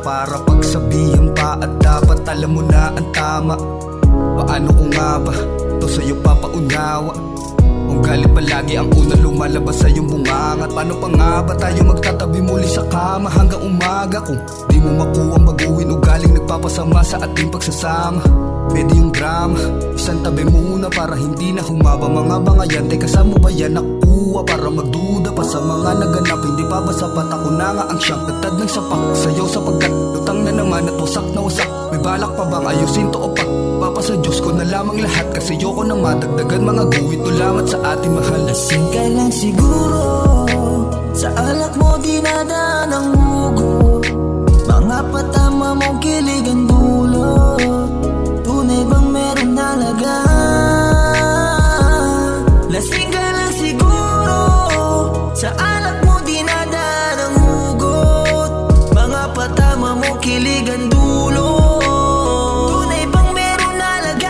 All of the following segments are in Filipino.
para pagsabihan pa. At dapat alam mo na ang tama. Paano ko nga ba to sa'yo papaunawa? Kung galit palagi ang unang lumalabas sa iyong bungangat, paano pa nga ba tayo magtatabi muli sa kama hanggang umaga? Kung di mo makuha mag-uwin ugaling nagpapasama sa ating pagsasama. Pwede yung drama, isang tabi muna para hindi na humaba. Mga bangayan, teka saan mo ba yan nakuha? Para magduda pa sa mga naganap, hindi pa ba sapat? Ako na nga ang siyang nagtad ng sapak sa'yo sapagkat lutang na naman at wasak na wasak. May balak pa bang ayusin to o pagpapa sa Diyos ko na lamang lahat? Kasi ayoko nang madagdagan mga guwit o lamat sa ating mahal. Lasing ka lang siguro, sa alak mo dinadaan ang hugot. Mga patama mong kilig ang dulot. Tunay bang meron talaga? Lasing ka lang siguro, sa alak mo dinadaan ang hugot. Mga patama mong kilig ang dulot. Tunay bang meron talaga?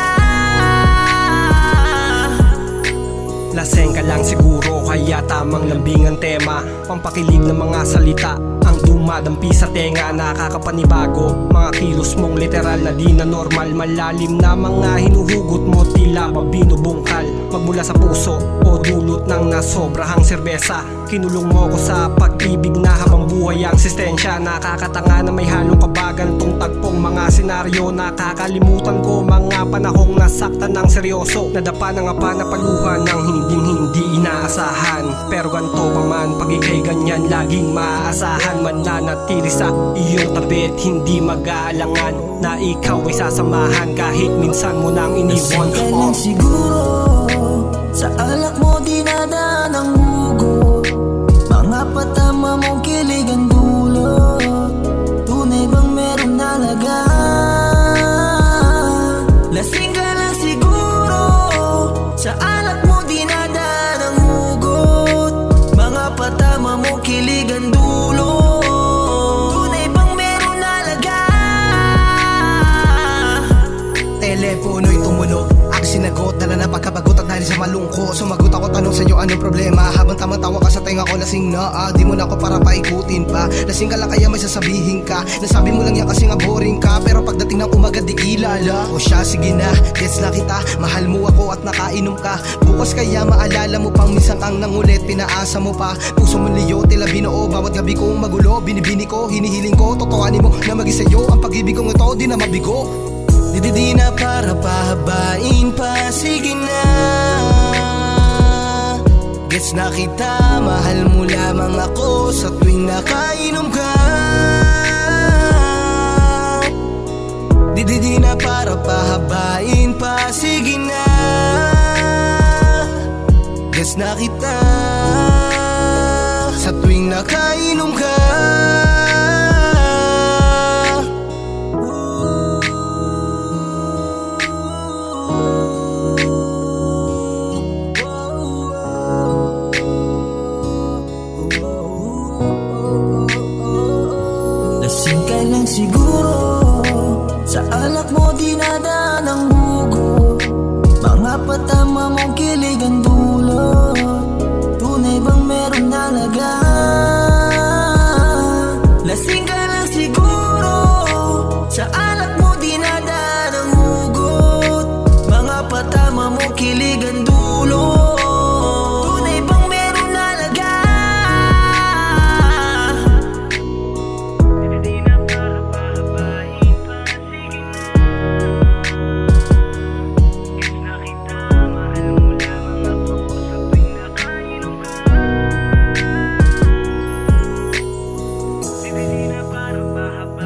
Laseng ka lang siguro, kaya tamang lambing ang tema. Pampakilig ng mga salita ang dumadampi sa tenga, nakakapanibago. Mga kilos mong literal na di na normal. Malalim na mga hinuhugot mo, tila ba binubungkal. Magmula sa puso o dulot ng nasobrahang serbesa. Kinulong mo ko sa pag-ibig na habang buhay ang sistensya. Nakakatanga na may halong kabagan tong tagpong mga senaryo. Nakakalimutan ko mga panahong nasaktan ng seryoso. Nadapa na nga pa na paluhan ng hindi inaasahan. Pero ganito pa man, pag ika'y ganyan laging maaasahan. Mananatili sa iyong tabi at hindi mag-aalangan na ikaw ay sasamahan kahit minsan mo nang iniwan. Lasing ka lang siguro, sa alak mo dinadaan ang hugot. Mga patama mong kilig ang dulot. Tunay bang meron talaga? Lasing ka lang siguro, sa alak mo dinadaan ang hugot. Mga patama mong kilig ang dulot. Telepono'y tumunog, ako sinagot, dala na pagkabagot at dahil sa malungkot. Sumagot ako, tanong sa'yo anong problema. Habang tamang-tawa ka sa tenga ko, lasing na di mo na ako para paikutin pa. Lasing ka lang kaya may sasabihin ka. Nasabi mo lang yan kasi nga boring ka. Pero pagdating ng umaga di kilala. O siya, sige na, gets na kita. Mahal mo ako at nakainom ka. Bukas kaya maalala mo pang minsan kang nangulit. Pinaasa mo pa, puso mo liyo, tila binoo. Bawat gabi kong magulo, binibini ko, hinihiling ko. Totoanin mo na maging sa'yo ang pag-ibig kong ito, di na mabigo. Di na para pahabain pa, sige na. Gets na kita, mahal mo lamang ako sa tuwing nakainom ka. Di na para pahabain pa, sige na. Gets na kita, sa tuwing nakainom ka. Lasing ka lang siguro, sa alak mo dinadaan ang hugot. Mga patama mong kilig ang dulot. Tunay bang meron talaga? Lasing ka lang siguro, sa alak mo dinadaan ang hugot. Mga patama mong kilig ang dulot. Tunay bang meron talaga? Para